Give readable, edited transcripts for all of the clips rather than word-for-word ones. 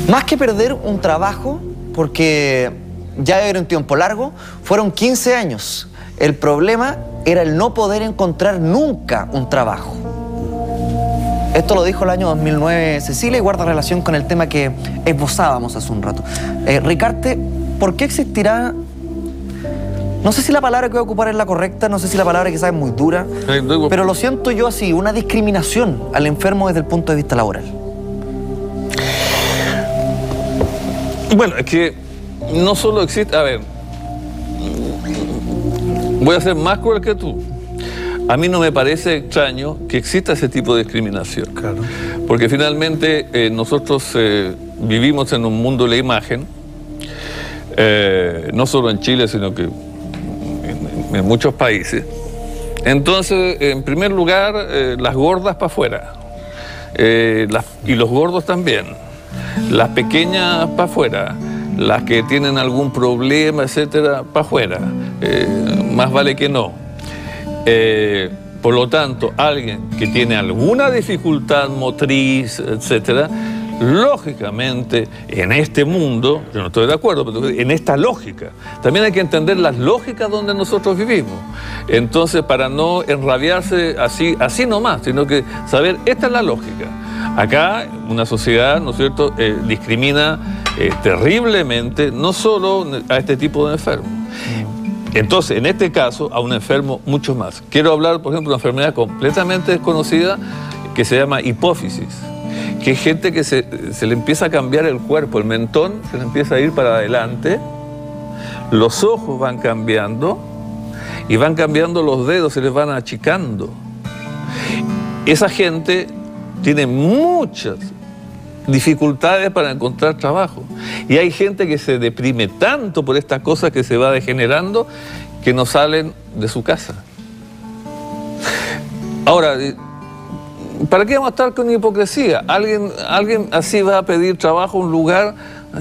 Más que perder un trabajo, porque ya era un tiempo largo, fueron 15 años. El problema era el no poder encontrar nunca un trabajo. Esto lo dijo el año 2009 Cecilia y guarda relación con el tema que esbozábamos hace un rato. Ricarte, ¿por qué existirá? No sé si la palabra que voy a ocupar es la correcta, no sé si la palabra quizás es muy dura, pero lo siento yo así, una discriminación al enfermo desde el punto de vista laboral. Bueno, es que no solo existe... A ver, voy a ser más cruel que tú. A mí no me parece extraño que exista ese tipo de discriminación. Claro. Porque finalmente nosotros vivimos en un mundo de la imagen, no solo en Chile, sino que en muchos países. Entonces, en primer lugar, las gordas para afuera, y los gordos también, las pequeñas para afuera, las que tienen algún problema, etcétera, para afuera, más vale que no. Por lo tanto, alguien que tiene alguna dificultad motriz, etcétera, lógicamente, en este mundo, yo no estoy de acuerdo, pero en esta lógica, también hay que entender las lógicas donde nosotros vivimos. Entonces, para no enrabiarse así nomás, sino que saber, esta es la lógica. Acá, una sociedad, ¿no es cierto?, discrimina terriblemente, no solo a este tipo de enfermos. Entonces, en este caso, a un enfermo mucho más. Quiero hablar, por ejemplo, de una enfermedad completamente desconocida que se llama hipófisis, que es gente que se le empieza a cambiar el cuerpo, el mentón se le empieza a ir para adelante, los ojos van cambiando y van cambiando los dedos, se les van achicando. Esa gente tiene muchas dificultades para encontrar trabajo. Y hay gente que se deprime tanto por estas cosas que se va degenerando que no salen de su casa. Ahora, ¿para qué vamos a estar con hipocresía? Alguien así va a pedir trabajo a un lugar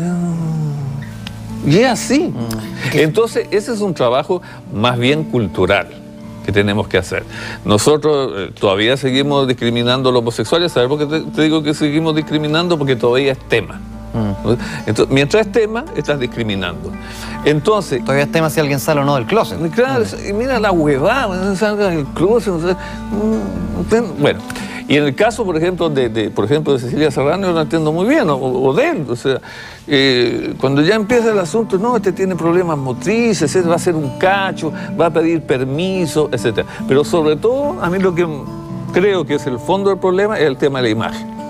y es así. Entonces, ese es un trabajo más bien cultural que tenemos que hacer. Nosotros todavía seguimos discriminando a los homosexuales. ¿Sabes por qué te digo que seguimos discriminando? Porque todavía es tema. Entonces, mientras es tema, estás discriminando. Entonces, todavía es tema si alguien sale o no del closet. Claro, y mira la huevada, salga del closet. Bueno, y en el caso, por ejemplo, de Cecilia Serrano, yo lo entiendo muy bien, o de él. O sea, cuando ya empieza el asunto, no, este tiene problemas motrices, va a ser un cacho, va a pedir permiso, etc. Pero sobre todo, a mí lo que creo que es el fondo del problema es el tema de la imagen.